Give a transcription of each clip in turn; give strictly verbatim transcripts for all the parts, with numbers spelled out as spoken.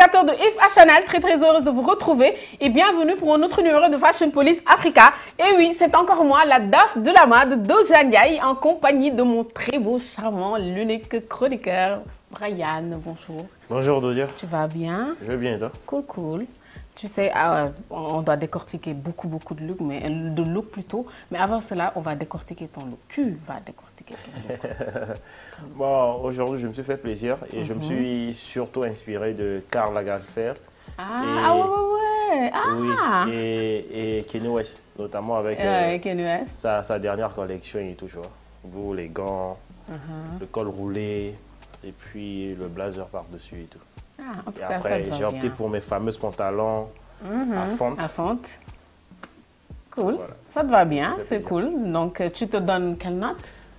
téléspectateurs de If Channel, très très heureuse de vous retrouver et bienvenue pour un autre numéro de Fashion Police Africa. Et oui, c'est encore moi, la D A F de la mode, Doja Ndiaye, en compagnie de mon très beau, charmant, l'unique chroniqueur, Brian. Bonjour. Bonjour Doja. Tu vas bien? Je vais bien, toi? Cool, cool. Tu sais, euh, on doit décortiquer beaucoup, beaucoup de looks, mais de look plutôt. Mais avant cela, on va décortiquer ton look. Tu vas décortiquer ton look. Bon, aujourd'hui, je me suis fait plaisir et mm-hmm. je me suis surtout inspiré de Karl Lagerfeld. Ah, et, ah ouais, ouais, ouais. Ah. Oui, et, et Kanye West, notamment avec euh, euh, Kanye West. Sa, sa dernière collection et tout, tu vois. Vous, les gants, uh-huh. le col roulé et puis le blazer par-dessus et tout. Ah, en tout et cas, après, j'ai opté bien. pour mes fameux pantalons mm-hmm. à fente. À fente. Cool, voilà. Ça te va bien, c'est cool. Donc, tu te donnes quelle note?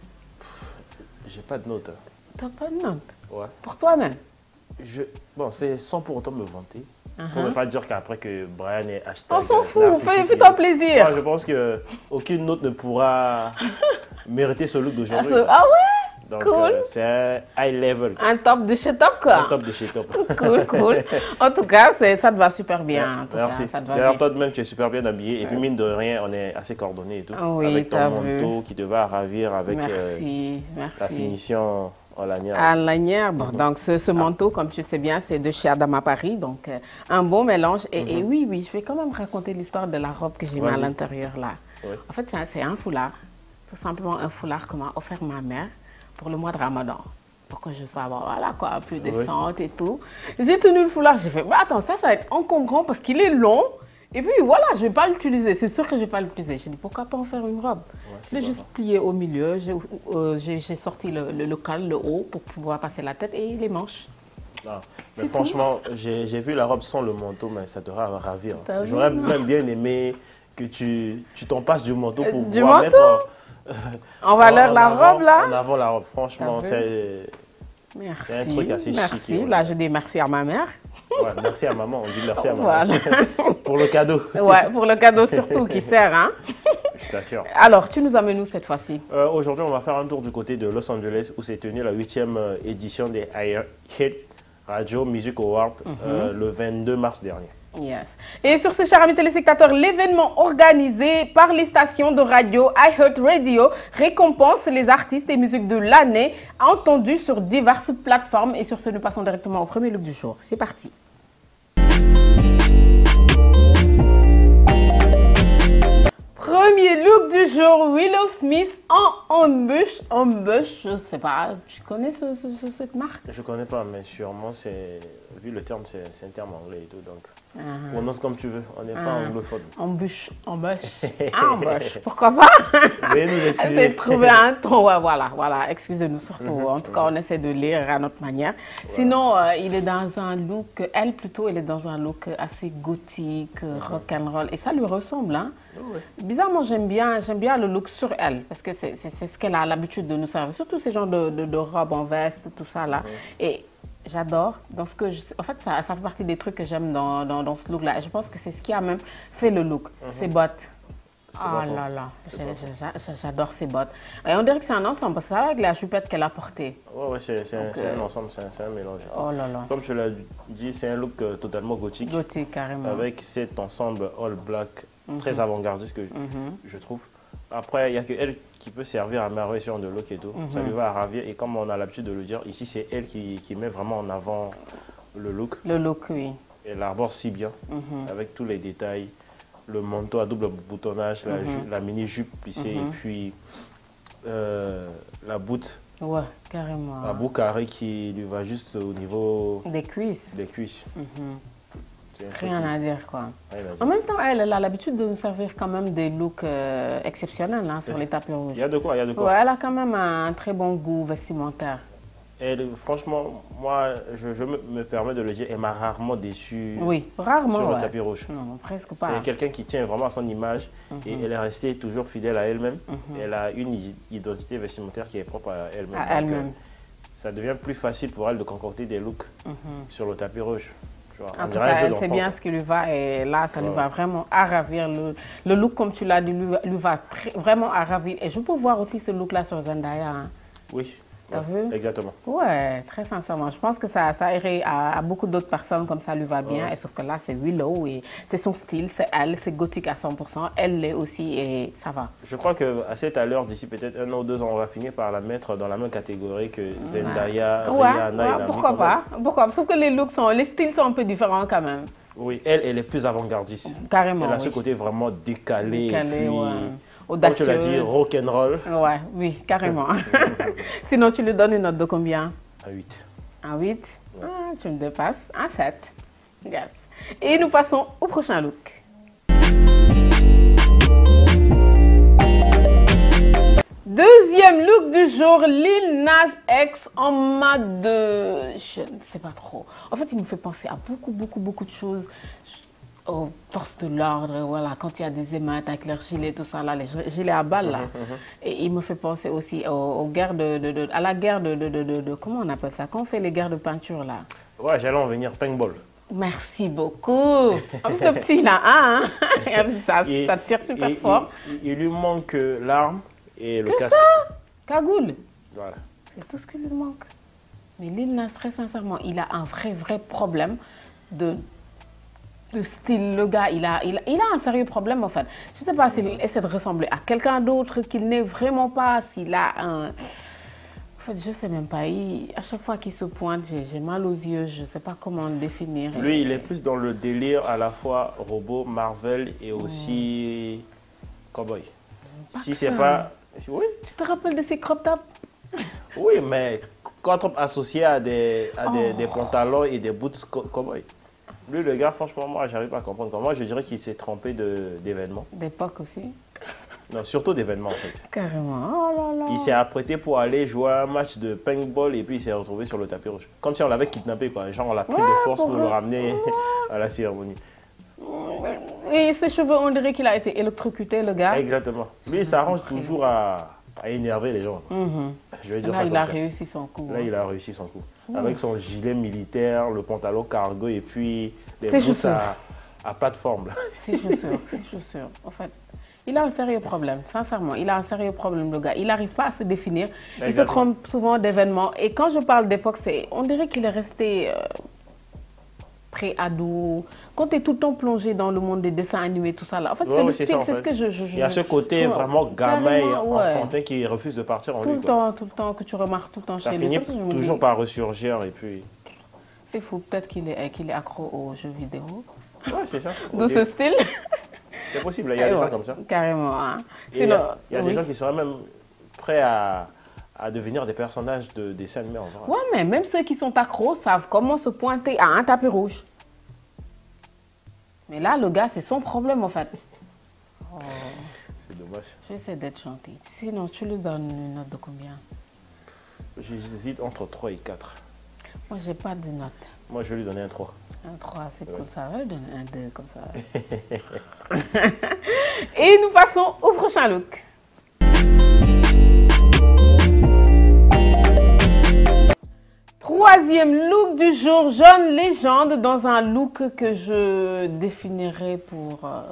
J'ai pas de note. T'as pas de note? Ouais. Pour toi-même? Je... Bon, c'est sans pour autant me vanter. Uh-huh. Pour ne pas dire qu'après que Brian est hashtag... On s'en fout, fais-toi fais plaisir. Moi, je pense qu'aucune note ne pourra mériter ce look d'aujourd'hui. Ah ouais? Donc, cool. Euh, c'est un high level. Un top de chez top, quoi. Un top de chez top. Cool, cool. En tout cas, ça te va super bien. Ouais, merci. D'ailleurs, toi-même, tu es super bien habillé. Et puis, mine de rien, on est assez coordonnés et tout. Oui, avec ton manteau vu. qui te va ravir avec merci, euh, merci. la finition en lanière. À lanière. Bon, mm-hmm. Donc, ce, ce manteau, comme tu sais bien, c'est de chez Adama Paris. Donc, euh, un bon mélange. Et, mm-hmm. et oui, oui, je vais quand même raconter l'histoire de la robe que j'ai mis à l'intérieur là. Oui. En fait, c'est un foulard. Tout simplement un foulard que m'a offert ma mère pour le mois de Ramadan, pour que je sois, bon, voilà quoi, plus décente oui. et tout. J'ai tenu le foulard, j'ai fait, mais attends, ça, ça va être encombrant parce qu'il est long. Et puis voilà, je ne vais pas l'utiliser, c'est sûr que je ne vais pas l'utiliser. J'ai dit, pourquoi pas en faire une robe? ouais, Je l'ai juste ça. plié au milieu, j'ai euh, sorti le, le, le col, le haut, pour pouvoir passer la tête et les manches. Non, mais franchement, j'ai vu la robe sans le manteau, mais ça te ravir. J'aurais même bien aimé que tu t'en passes du manteau pour du pouvoir manteau? mettre... En valeur en la avant, robe là? En avant la robe, franchement, c'est un truc assez merci. chic. Merci, là je dis merci à ma mère. Ouais, merci à maman, on dit merci à maman. Voilà. Pour le cadeau. Ouais, pour le cadeau surtout qui sert, hein. Je t'assure. Alors, tu nous amènes où cette fois-ci? euh, Aujourd'hui, on va faire un tour du côté de Los Angeles où s'est tenue la huitième édition des Hit Radio Music Awards mm-hmm. euh, le vingt-deux mars dernier. Yes. Et sur ce, chers amis téléspectateurs, l'événement organisé par les stations de radio iHeartRadio récompense les artistes et musiques de l'année entendus sur diverses plateformes. Et sur ce, nous passons directement au premier look du jour. C'est parti. Premier look du jour, Willow Smith en embûche. Embûche, je sais pas, tu connais ce, ce, ce, cette marque? Je connais pas, mais sûrement, c'est vu le terme, c'est un terme anglais et tout, donc uh-huh. prononce comme tu veux, on n'est uh-huh. pas anglophone. Embûche, embûche, ah, embûche, pourquoi pas? Veuillez nous excuser. Essaye de trouver un ton, ouais, voilà, voilà, excusez-nous surtout. Uh-huh. En tout cas, on essaie de lire à notre manière. Voilà. Sinon, euh, il est dans un look, elle plutôt, elle est dans un look assez gothique, uh-huh. rock'n'roll, et ça lui ressemble, hein? Oui. Bizarrement, j'aime bien, j'aime bien le look sur elle, parce que c'est ce qu'elle a l'habitude de nous servir, surtout ces genres de, de, de robes en veste, tout ça là. Oui. Et j'adore. Donc, ce que je, en fait, ça, ça fait partie des trucs que j'aime dans, dans, dans ce look-là. Je pense que c'est ce qui a même fait le look, mm-hmm. ces bottes. Oh là là, j'adore ces bottes. Et on dirait que c'est un ensemble, parce que c'est avec la chupette qu'elle a portée. Oui, ouais, c'est un, euh... un ensemble, c'est un, un mélange. Oh là là. Comme je l'ai dit, c'est un look euh, totalement gothique. Gothique, carrément. Avec cet ensemble all black, mm-hmm. très avant-gardiste que mm-hmm. je trouve. Après, il n'y a que elle qui peut servir à merveille sur de look et tout. Mm-hmm. Ça lui va à ravir. Et comme on a l'habitude de le dire, ici, c'est elle qui, qui met vraiment en avant le look. Le look, oui. Elle l'arbore si bien, mm-hmm. avec tous les détails. Le manteau à double boutonnage, la, mm-hmm. la mini-jupe plissée, mm-hmm. et puis euh, la boute. Ouais, carrément. La bout carré qui lui va juste au niveau des cuisses. Des cuisses. Mm-hmm. Rien à dire, quoi. Rien à dire. En même temps, elle, elle a l'habitude de nous servir quand même des looks euh, exceptionnels hein, sur les tapis rouges. Il y a de quoi, il y a de quoi. Ouais, elle a quand même un très bon goût vestimentaire. Et franchement, moi, je, je me, me permets de le dire, elle m'a rarement déçu oui, rarement, sur le ouais. tapis rouge. Non, presque pas. C'est quelqu'un qui tient vraiment à son image mm-hmm. et elle est restée toujours fidèle à elle-même. Mm-hmm. Elle a une identité vestimentaire qui est propre à elle-même. À elle-même. Ça devient plus facile pour elle de concocter des looks mm-hmm. sur le tapis rouge. Vois, en tout cas, elle sait bien ce qui lui va et là, ça ouais. lui va vraiment à ravir. Le, le look, comme tu l'as dit, lui, lui va vraiment à ravir. Et je peux voir aussi ce look-là sur Zendaya. Hein. Oui. T'as ouais, vu? Exactement. Ouais, très sincèrement. Je pense que ça, ça irait à, à beaucoup d'autres personnes comme ça lui va bien. Ouais. Et sauf que là, c'est Willow et c'est son style, c'est elle, c'est gothique à cent pour cent. Elle l'est aussi et ça va. Je crois qu'à cette allure, d'ici peut-être un an ou deux ans, on va finir par la mettre dans la même catégorie que Zendaya, Ouais, Rihanna ouais, et Nami. pourquoi pas? Pourquoi? Sauf que les looks sont, les styles sont un peu différents quand même. Oui, elle, elle est plus avant-gardiste. Carrément. Elle a ce oui. côté vraiment décalé. Décalé, et puis, ouais. comme tu l'as dit, Audacieuse. rock'n'roll. Ouais, oui, carrément. Sinon, tu lui donnes une note de combien? À huit. Un huit? Ah, tu me dépasses. Un sept. Yes. Et nous passons au prochain look. Deuxième look du jour, Lil Nas X en mode de... Je ne sais pas trop. En fait, il me fait penser à beaucoup, beaucoup, beaucoup de choses. Aux forces de l'ordre, voilà, quand il y a des émeutes avec leurs gilets, tout ça, là, les gilets à balles, là. Et il me fait penser aussi aux, aux guerres de, de, de... à la guerre de, de, de, de, de... Comment on appelle ça? Quand on fait les guerres de peinture, là. Ouais, j'allais en venir, paintball. Merci beaucoup. En plus, le petit, là, hein? ça, Et- ça tire super et- fort. Il, il lui manque l'arme et le Que casque. ça? Cagoule. Voilà. C'est tout ce qui lui manque. Mais Lil Nas, très sincèrement, il a un vrai, vrai problème de, de style. Le gars, il a, il, a, il a un sérieux problème, en fait. Je ne sais pas s'il essaie de ressembler à quelqu'un d'autre qu'il n'est vraiment pas, s'il a un... En fait, je ne sais même pas. Il, à chaque fois qu'il se pointe, j'ai mal aux yeux. Je ne sais pas comment le définir. Lui, il est plus dans le délire à la fois robot, Marvel et aussi cowboy. Pas Si que c'est ça. pas... Oui, Tu te rappelles de ces crop tops? oui, mais quand on associé à des, à des, Oh. des pantalons et des boots co- cowboy. Lui, le gars, franchement, moi, j'arrive pas à comprendre. Moi, je dirais qu'il s'est trompé de- d'événements. D'époque aussi. Non, surtout d'événements, en fait. Carrément. Oh là là. Il s'est apprêté pour aller jouer un match de paintball et puis il s'est retrouvé sur le tapis rouge. Comme si on l'avait kidnappé, quoi. Genre, on l'a pris Ouais, de force pour pour le vrai. ramener à la cérémonie. Et ses cheveux, on dirait qu'il a été électrocuté, le gars. Exactement. Lui, il s'arrange toujours à, à énerver les gens. Mhm. Je vais dire Là, ça il comme a ça. réussi son coup. Là, hein. il a réussi son coup. Avec son gilet militaire, le pantalon cargo et puis les Ses boots chaussures. à, à plateforme. là. Ses chaussures, ses chaussures. En fait, il a un sérieux problème, sincèrement. Il a un sérieux problème, le gars. Il n'arrive pas à se définir. Il se Exactement. trompe souvent d'événements. Et quand je parle d'époque, c'est, on dirait qu'il est resté euh, pré-ado. Quand tu es tout le temps plongé dans le monde des dessins animés, tout ça là. En fait, Ouais, c'est ouais, le c'est style, ça, en c'est ce fait. que je, je, je- Il y a ce côté je- vraiment gamin et carrément, ouais. enfantin qui refuse de partir en Tout lui. le quoi. temps, tout le temps, que tu remarques tout le temps Ça chez lui. finit C'est pour ça que je me toujours dis, par ressurgir et puis... c'est fou, peut-être qu'il est, qu'il est accro aux jeux vidéo. Ouais, c'est ça. D'où Ok. ce style. C'est possible, il y a des Eh gens ouais, comme ça. Carrément. Hein. Et il y a, Sinon, il y a oui. des gens qui seraient même prêts à, à devenir des personnages de dessins animés en vrai. Ouais, mais même ceux qui sont accros savent comment se pointer à un tapis rouge. Mais là, le gars, c'est son problème en fait. Oh, C'est dommage. je vais essayer d'être gentille. Sinon, tu lui donnes une note de combien? J'hésite entre trois et quatre. Moi, j'ai pas de note. Moi, je vais lui donner un trois. Un trois, c'est cool ça. Je vais lui donner un deux comme ça. Et nous passons au prochain look. Troisième look du jour, jeune légende dans un look que je définirais pour euh,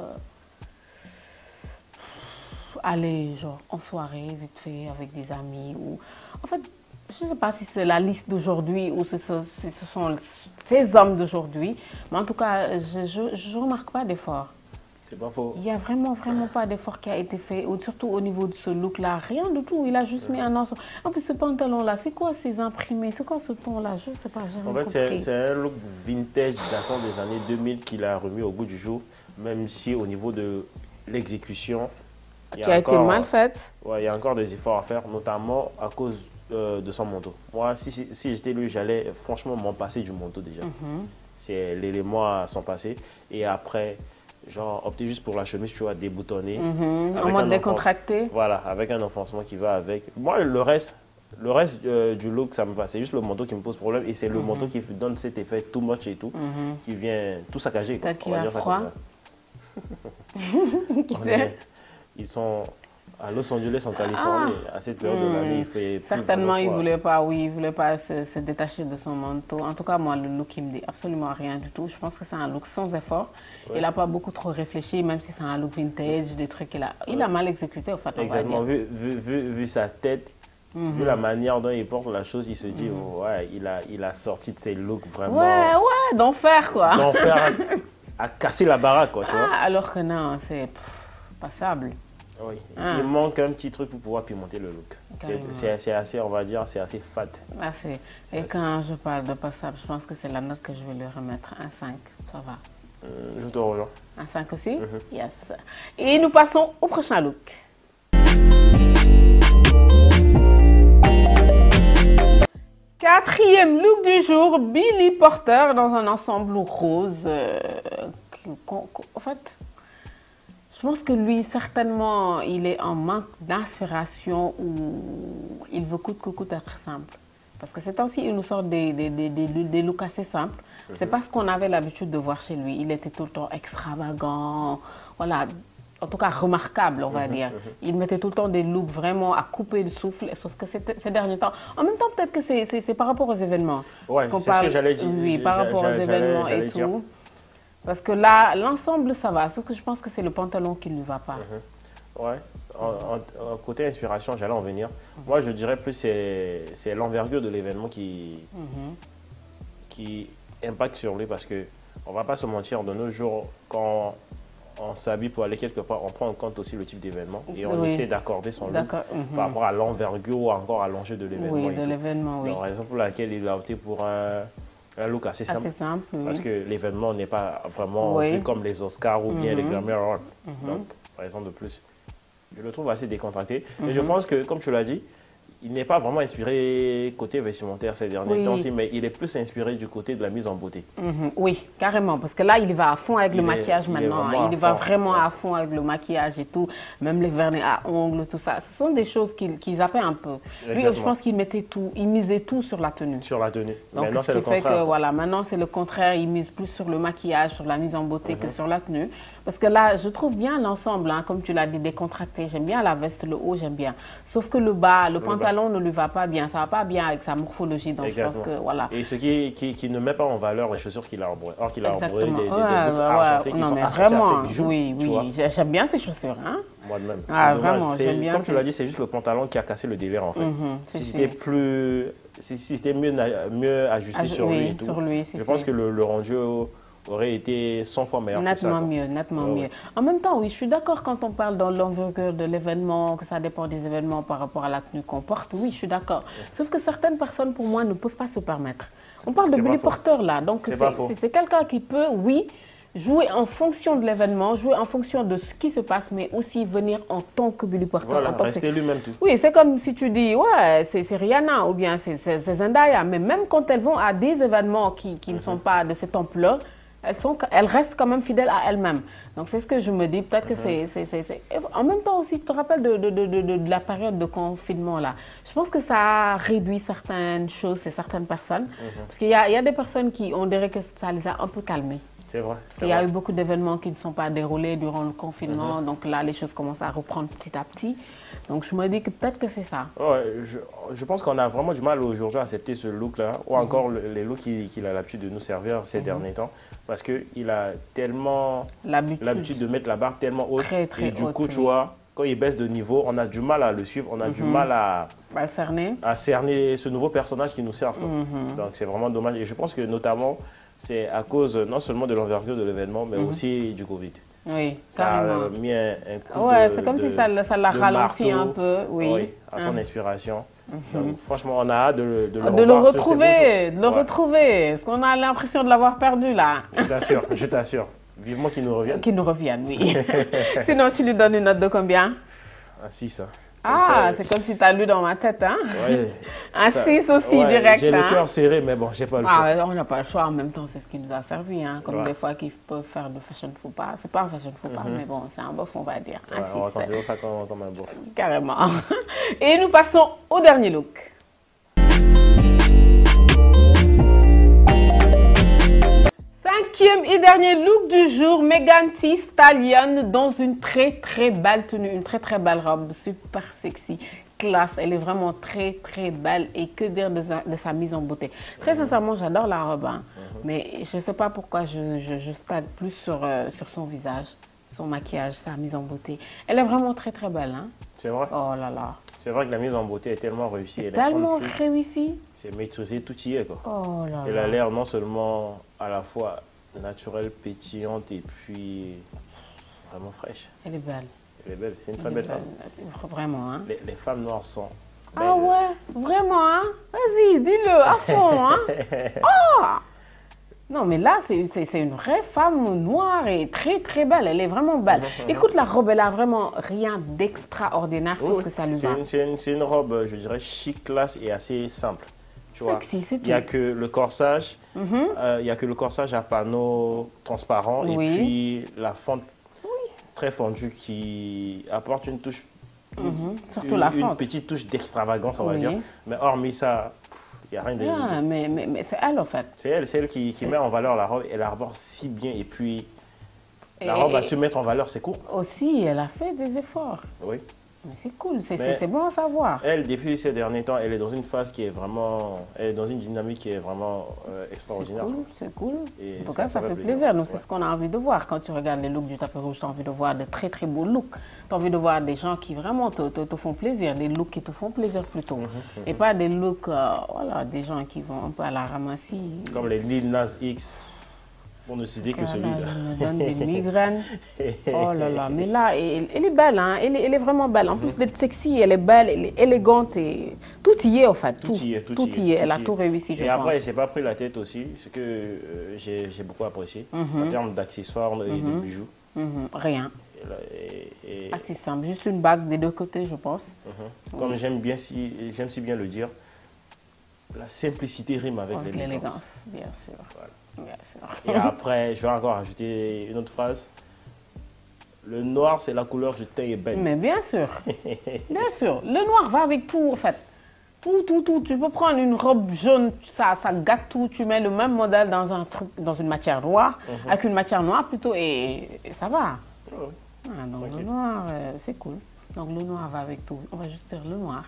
aller genre en soirée vite fait avec des amis ou en fait je ne sais pas si c'est la liste d'aujourd'hui ou si ce, si ce sont ces hommes d'aujourd'hui, mais en tout cas je ne remarque pas d'effort. C'est pas faux. Il n'y a vraiment, vraiment pas d'effort qui a été fait, ou surtout au niveau de ce look-là, rien du tout. Il a juste mis un ensemble. En plus, ce pantalon-là, c'est quoi ces imprimés? C'est quoi ce ton-là? Je ne sais pas, j'ai En rien fait, c'est compris. c'est un look vintage datant des années deux mille qu'il a remis au goût du jour, même si au niveau de l'exécution, il y Qui a été encore- mal faite. Ouais, il y a encore des efforts à faire, notamment à cause euh, de son manteau. Moi, si, si, si j'étais lui, j'allais franchement m'en passer du manteau déjà. Mhm. C'est l'élément à s'en passer. Et après, genre, opter juste pour la chemise, tu vois, déboutonnée. Mhm. avec En un mode enfant- décontracté. Voilà, avec un enfoncement qui va avec. Moi, le reste, le reste euh, du look, ça me va. C'est juste le manteau qui me pose problème. Et c'est le manteau qui donne cet effet too much et tout, Mhm. qui vient tout saccager. quoi. Peut-être On qu'il va a dire ça froid. comme Qui ça. On sait? est- Ils sont à Los Angeles, en Californie. À cette période de l'année, il fait plus Certainement, vraiment il ne froid. voulait pas, oui, il voulait pas se, se détacher de son manteau. En tout cas, moi, le look, il me dit absolument rien du tout. Je pense que c'est un look sans effort. Ouais. Il n'a pas beaucoup trop réfléchi, même si c'est un look vintage, des trucs qu'il a... Il a mal exécuté, en fait, on va Exactement. dire. Vu, vu, vu, vu sa tête Mm-hmm. Vu la manière dont il porte la chose, il se dit, mm-hmm. oh, ouais, il a, il a sorti de ses looks vraiment... Ouais, ouais, d'enfer, quoi. D'enfer à, à casser la baraque, quoi, tu ah, vois. Alors que non, c'est passable. Oui, ah. Il manque un petit truc pour pouvoir pimenter le look. C'est assez, on va dire, c'est assez fat. Assez. Et assez... quand je parle de passable, je pense que c'est la note que je vais lui remettre, un cinq, ça va. Euh, je te rejoins. Un cinq aussi? Mm-hmm. Yes. Et nous passons au prochain look. Quatrième look du jour, Billy Porter dans un ensemble rose. Euh, en fait, je pense que lui, certainement, il est en manque d'inspiration ou il veut coûte que coûte être simple. Parce que ces temps-ci, il nous sort des, des, des, des, des looks assez simples. Mm-hmm. C'est pas ce qu'on avait l'habitude de voir chez lui. Il était tout le temps extravagant, voilà, en tout cas remarquable, on va mm-hmm. dire. Mm-hmm. Il mettait tout le temps des looks vraiment à couper le souffle, sauf que ces derniers temps, en même temps, peut-être que c'est par rapport aux événements. Oui, c'est ce que j'allais dire. Oui, par rapport aux événements et dire. tout. Parce que là, l'ensemble, ça va. Sauf que je pense que c'est le pantalon qui ne lui va pas. Mmh. Ouais. En, en, en côté inspiration, j'allais en venir. Mmh. Moi, je dirais plus c'est c'est l'envergure de l'événement qui, mmh. qui impacte sur lui. Parce qu'on ne va pas se mentir, de nos jours, quand on s'habille pour aller quelque part, on prend en compte aussi le type d'événement. Et on oui. essaie d'accorder son look mmh. par rapport à l'envergure ou encore à l'enjeu de l'événement. Oui, de l'événement, oui. La raison pour laquelle il a opté pour un... un look assez simple, assez simple oui. parce que l'événement n'est pas vraiment oui. vu comme les Oscars ou bien mm-hmm. les Grammy Awards. Mm-hmm. Donc, par exemple, de plus, je le trouve assez décontracté. Mm-hmm. Et je pense que, comme tu l'as dit, il n'est pas vraiment inspiré côté vestimentaire ces derniers oui. temps, aussi, mais il est plus inspiré du côté de la mise en beauté. Mm-hmm. Oui, carrément, parce que là, il va à fond avec il le est, maquillage il maintenant. Il va vraiment à fond avec le maquillage et tout, même les vernets à ongles, tout ça. Ce sont des choses qu'il qu zappaient un peu. Lui, je pense qu'il mettait tout, il misait tout sur la tenue. Sur la tenue. Donc, maintenant, c'est le contraire. Que, voilà, maintenant, c'est le contraire. Il mise plus sur le maquillage, sur la mise en beauté mm-hmm. que sur la tenue. Parce que là, je trouve bien l'ensemble, hein, comme tu l'as dit, décontracté. J'aime bien la veste, le haut, j'aime bien. Sauf que le bas, le, le pantalon bas. ne lui va pas bien. Ça ne va pas bien avec sa morphologie. Donc Exactement. je pense que, voilà. Et ce qui, qui, qui ne met pas en valeur les chaussures qu'il a arborées. Or qu'il a arboré des, des, des ouais, boots ouais, argentés ouais. qui non, sont mais assortis vraiment, à ses bijoux. Oui, oui. J'aime bien ces chaussures. Hein. Moi-même. Ah, vraiment, j'aime bien. Comme tu l'as dit, c'est juste le pantalon qui a cassé le délire, en fait. Mm-hmm, si c'était plus... Si, si c'était mieux, mieux ajusté Aj sur oui, lui et tout, sur lui, je pense que le, le rendu aurait été cent fois meilleur. Nettement que ça, mieux, nettement oh, mieux. ouais. En même temps, oui, je suis d'accord quand on parle dans l'envergure de l'événement, que ça dépend des événements par rapport à la tenue qu'on porte. Oui, je suis d'accord. Ouais. Sauf que certaines personnes, pour moi, ne peuvent pas se permettre. On parle de Billy Porter là, donc c'est quelqu'un qui peut, oui, jouer en fonction de l'événement, jouer en fonction de ce qui se passe, mais aussi venir en tant que Billy Porter. Voilà, rester lui-même tout. Oui, c'est comme si tu dis, ouais, c'est Rihanna ou bien c'est Zendaya, mais même quand elles vont à des événements qui, qui mm-hmm. ne sont pas de cette ampleur, elles, sont, elles restent quand même fidèles à elles-mêmes. Donc c'est ce que je me dis, peut-être mm-hmm. que c'est... En même temps aussi, tu te rappelles de, de, de, de, de la période de confinement là. Je pense que ça a réduit certaines choses chez certaines personnes, mm-hmm. parce qu'il y, y a des personnes qui, on dirait que ça les a un peu calmées. C'est vrai. Parce qu'il y a eu beaucoup d'événements qui ne sont pas déroulés durant le confinement. Mm-hmm. Donc là, les choses commencent à reprendre petit à petit. Donc je me dis que peut-être que c'est ça. Ouais, je, je pense qu'on a vraiment du mal aujourd'hui à accepter ce look-là. Ou mm-hmm. encore le, les looks qu'il qu'il a l'habitude de nous servir ces mm-hmm. derniers temps. Parce qu'il a tellement l'habitude de mettre la barre tellement haute. Très, très et du haute, coup, tu oui. vois, quand il baisse de niveau, on a du mal à le suivre. On a mm-hmm. du mal à, à, cerner. à cerner ce nouveau personnage qui nous sert. Mm-hmm. Donc c'est vraiment dommage. Et je pense que notamment... C'est à cause non seulement de l'envergure de l'événement, mais mm-hmm. aussi du Covid. Oui, ça carrément. a mis un, un coup ouais, de c'est comme de, si ça, ça l'a ralenti un peu, oui. oui à son mm. inspiration. Mm-hmm. Donc, franchement, on a hâte de, de le, de le retrouver, de le ouais. retrouver. Parce qu'on a l'impression de l'avoir perdu là. Je t'assure, je t'assure. Vivement qu'il nous revienne. Qu'il nous revienne, oui. Sinon, tu lui donnes une note de combien? Un six. Hein. Ah, c'est comme si tu as lu dans ma tête, hein? Oui. Un six aussi, ouais, direct. J'ai hein? le cœur serré, mais bon, j'ai pas le choix. Ah, on n'a pas le choix. En même temps, c'est ce qui nous a servi, hein? Comme ouais. des fois qu'ils peuvent faire de fashion faux pas. C'est pas un fashion faux pas, mm-hmm. mais bon, c'est un bof, on va dire. Ouais, on va considérer ça comme, comme un bof. Carrément. Et nous passons au dernier look. Cinquième et dernier look du jour, Megan Thee Stallion dans une très très belle tenue, une très très belle robe, super sexy, classe. Elle est vraiment très très belle et que dire de sa, de sa mise en beauté. Très sincèrement, j'adore la robe, hein, mm-hmm. mais je ne sais pas pourquoi je, je, je stagne plus sur, euh, sur son visage, son maquillage, sa mise en beauté. Elle est vraiment très très belle. Hein? C'est vrai? Oh là là. C'est vrai que la mise en beauté est tellement réussie. Elle est Tellement on fleek. réussi. C'est maîtrisé, tout y est, quoi. Oh là Elle là. a l'air non seulement à la fois naturelle, pétillante et puis vraiment fraîche. Elle est belle. Elle est belle, c'est une très Elle est belle femme. belle. Vraiment, hein. Les, les femmes noires sont belles. Ah ouais, vraiment, hein. Vas-y, dis-le à fond, hein. Oh! Non, mais là, c'est c'est- c'est une vraie femme noire et très, très belle. Elle est vraiment belle. Écoute, la robe, elle a vraiment rien d'extraordinaire. Je trouve Oui, que ça lui c'est va. une, c'est une- c'est une robe, je dirais, chic, classe et assez simple. Tu vois, Sexy, c'est il n'y a tout. que le corsage, Mhm. euh, il y a que le corsage à panneaux transparents Oui. et puis la fente très fondue qui apporte une touche, Mhm. Surtout une, la une fente. petite touche d'extravagance, on va Oui. dire. Mais hormis ça, il n'y a rien de... Ah, mais mais, mais c'est elle, en fait. C'est elle, c'est elle qui, qui met en valeur la robe. Elle arbore si bien et puis la Et- robe à se mettre en valeur, c'est court. Aussi, elle a fait des efforts. Oui. Mais c'est cool, c'est Mais- c'est- c'est bon à savoir. Elle, depuis ces derniers temps, elle est dans une phase qui est vraiment, elle est dans une dynamique qui est vraiment euh, C'est extraordinaire. cool, c'est cool. Et En tout ça- cas, ça ça, fait fait plaisir. plaisir. Nous, c'est Ouais. ce qu'on a envie de voir. Quand tu regardes les looks du tapis rouge, tu as envie de voir de très, très beaux looks. Tu as envie de voir des gens qui vraiment te, te- te font plaisir, des looks qui te font plaisir plutôt. Mhm, Et pas des looks, euh, voilà, des gens qui vont un peu à la ramassie. Comme les Lil Nas X, pour ne citer que Voilà, celui-là. ils me donnent des migraines. Oh là là, mais là, elle, elle est belle, hein. elle, est, elle est vraiment belle. En plus d'être sexy, elle est belle, elle est élégante et tout y est, en fait. Tout y est, tout y est, y est. Elle tout a y est. tout réussi, je Et pense. après, elle s'est pas pris la tête aussi, ce que euh, j'ai j'ai beaucoup apprécié Mhm. en termes d'accessoires et de bijoux. Mhm, rien. Et là, et- et- Assez simple, juste une bague des deux côtés, je pense. mhm. Comme j'aime bien si, j'aime si bien le dire, la simplicité rime avec Avec l'élégance. l'élégance, bien sûr. Voilà. Bien sûr. Et après, je vais encore ajouter une autre phrase. Le noir, c'est la couleur du teint ébène. Mais bien sûr, bien sûr. Le noir va avec tout, en fait. Tout, tout, tout. Tu peux prendre une robe jaune, ça, ça gâte tout. Tu mets le même modèle dans un truc, dans une matière noire, avec une matière noire plutôt, et, et ça va. Ouais. Ah, donc Ok. le noir, euh, c'est cool. Donc le noir va avec tout. On va juste dire le noir.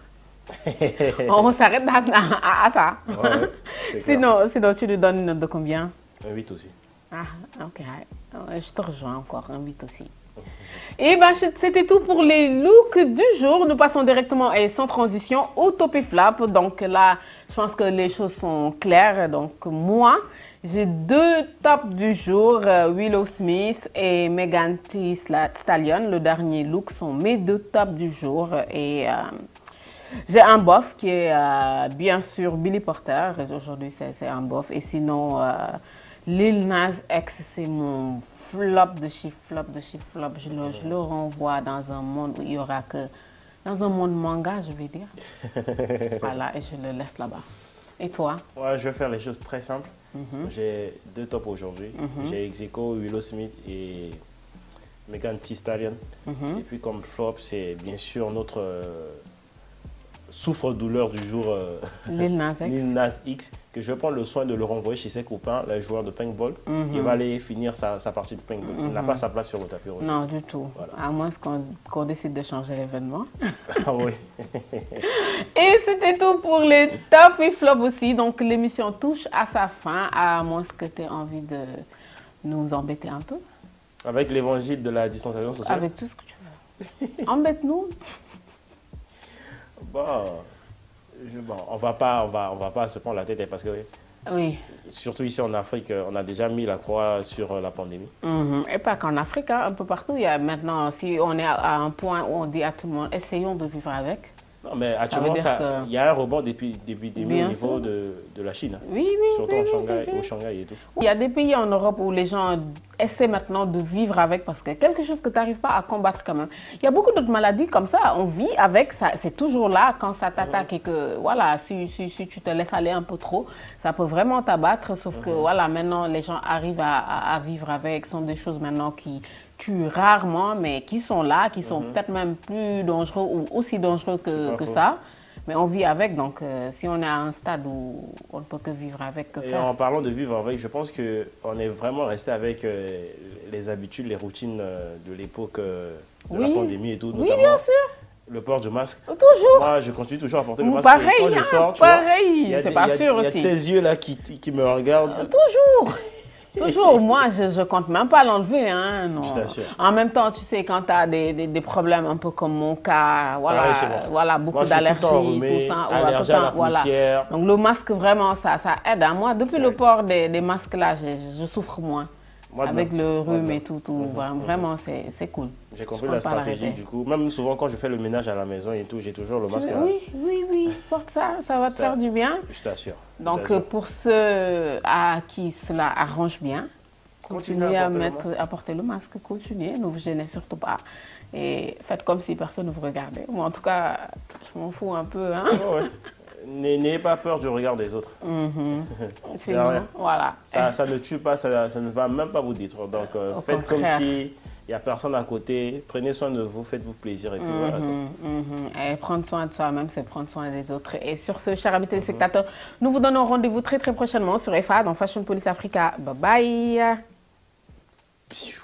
On s'arrête à, à- à ça. Ouais, ouais, c'est clair. Sinon, sinon, tu lui donnes une note de combien? Un huit aussi. Ah, ok. Ouais, je te rejoins encore, un huit aussi. Et ben, c'était tout pour les looks du jour. Nous passons directement et sans transition au top et flap. Donc là, je pense que les choses sont claires. Donc moi, j'ai deux tops du jour, euh, Willow Smith et Megan Thee Stallion. Le dernier look sont mes deux tops du jour. Et euh, j'ai un bof qui est euh, bien sûr Billy Porter. Aujourd'hui, c'est un bof. Et sinon, euh, Lil Nas X, c'est mon flop de chez flop de chez flop. Je le, je le renvoie dans un monde où il y aura que... Dans un monde manga, je vais dire. Voilà, et je le laisse là-bas. Et toi? Ouais, je vais faire les choses très simples. Mhm. J'ai deux tops aujourd'hui. Mhm. J'ai ex aequo Willow Smith et Megan Thee Stallion. Mhm. Et puis comme flop, c'est bien sûr notre euh, souffre-douleur du jour, euh, Lil Nas X. Lil Nas X, que je vais prendre le soin de le renvoyer chez ses copains, les joueurs de paintball. Mhm. Il va aller finir sa, sa partie de paintball. Il n'a Mhm. pas sa place sur le tapis rouge. Non, du tout. Voilà. À moins qu'on qu'on décide de changer l'événement. Ah oui. Et c'était tout pour les top et flop aussi. Donc l'émission touche à sa fin, à moins que tu aies envie de nous embêter un peu. Avec l'évangile de la distanciation sociale. Avec tout ce que tu veux. Embête-nous. Bon, je- bon, on va pas, on va, on va pas se prendre la tête parce que Oui. surtout ici en Afrique, on a déjà mis la croix sur la pandémie. Mhm. Et pas qu'en Afrique, hein, un peu partout. Il y a maintenant, si on est à, à un point où on dit à tout le monde, essayons de vivre avec. Non, mais actuellement, dire ça- que- il y a un rebond depuis d'épidémie Bien au niveau sûr. de, de la Chine, hein. Oui, oui, surtout oui, en oui, Shanghai, c'est- au Shanghai et tout. Il y a des pays en Europe où les gens essaient maintenant de vivre avec parce que quelque chose que tu n'arrives pas à combattre quand même. Il y a beaucoup d'autres maladies comme ça, on vit avec, ça, c'est toujours là quand ça t'attaque et que voilà, si, si, si tu te laisses aller un peu trop, ça peut vraiment t'abattre. Sauf que voilà, maintenant les gens arrivent à, à- à vivre avec, ce sont des choses maintenant qui tuent rarement, mais qui sont là, qui sont peut-être même plus dangereux ou aussi dangereux C'est que, pas que faux. ça. Mais on vit avec, donc euh, si on est à un stade où on ne peut que vivre avec, que Et faire? en parlant de vivre avec, je pense qu'on est vraiment resté avec euh, les habitudes, les routines euh, de l'époque euh, de Oui. la pandémie et tout, Oui, notamment bien sûr, le port du masque. toujours. Moi, je continue toujours à porter le Ou masque. et pareil, quand je hein, sors, tu vois, pareil, il y a c'est des- pas il y a- sûr il y a aussi. ces yeux-là qui, qui me regardent. Toujours. Toujours, moi, je ne compte même pas l'enlever. Hein, non. Je t'assure. En même temps, tu sais, quand tu as des, des, des problèmes un peu comme mon cas, voilà, Pareil, bon. voilà beaucoup d'allergies, tout, tout ça. Allergie à la poussière. Voilà. Donc le masque, vraiment, ça, ça aide. Hein. Moi, depuis le port des, des masques là, je, je souffre moins. Moi avec le rhume et tout, tout. Mmh, voilà, mmh. Vraiment, c'est cool. J'ai compris la stratégie du coup. Même souvent quand je fais le ménage à la maison et tout, j'ai toujours le masque. Oui, oui, oui, porte ça, ça va te ça, faire du bien. Je t'assure. Donc pour ceux à qui cela arrange bien, continuez à, mettre, à porter le masque, continuez, ne vous gênez surtout pas. Et faites comme si personne ne vous regardait. Moi en tout cas, je m'en fous un peu. Hein. Oh ouais. N'ayez pas peur du regard des autres. Mmh. C'est rien. Voilà. Ça, ça ne tue pas, ça, ça ne va même pas vous détruire. Donc euh, faites contraire. Comme si il n'y a personne à côté. Prenez soin de vous, faites-vous plaisir. Et, puis, mmh, voilà, mmh. et prendre soin de soi-même, c'est prendre soin des autres. Et sur ce, chers amis téléspectateurs, mmh. nous vous donnons rendez-vous très très prochainement sur F A dans Fashion Police Africa. Bye bye.